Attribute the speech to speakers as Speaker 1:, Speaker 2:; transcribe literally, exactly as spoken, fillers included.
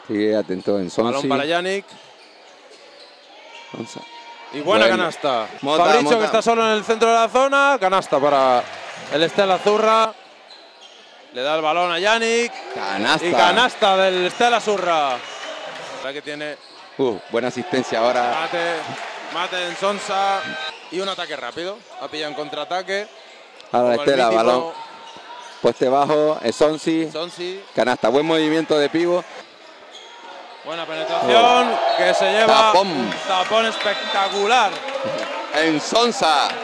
Speaker 1: Sigue atento en Sonsi.
Speaker 2: Balón para Yannick.
Speaker 1: Sonsa.
Speaker 2: Y buena
Speaker 1: Bueno.
Speaker 2: canasta.
Speaker 1: Mota,
Speaker 2: Fabricio
Speaker 1: Mota.
Speaker 2: que está solo en el centro de la zona. Canasta para el Stella Azurra. Le da el balón a Yannick.
Speaker 1: Canasta.
Speaker 2: Y canasta del Stella Azurra. La que tiene
Speaker 1: Uh, buena asistencia ahora.
Speaker 2: mate, mate en Sonsa. Y un ataque rápido. Ha pillado en contraataque.
Speaker 1: Ahora
Speaker 2: Con el
Speaker 1: Estela,
Speaker 2: mítico
Speaker 1: balón. Poste bajo, es Sonsi.
Speaker 2: Sonsi.
Speaker 1: Canasta, buen movimiento de pivo.
Speaker 2: Buena penetración. Que se lleva
Speaker 1: Tapón.
Speaker 2: un tapón espectacular.
Speaker 1: En Sonsa.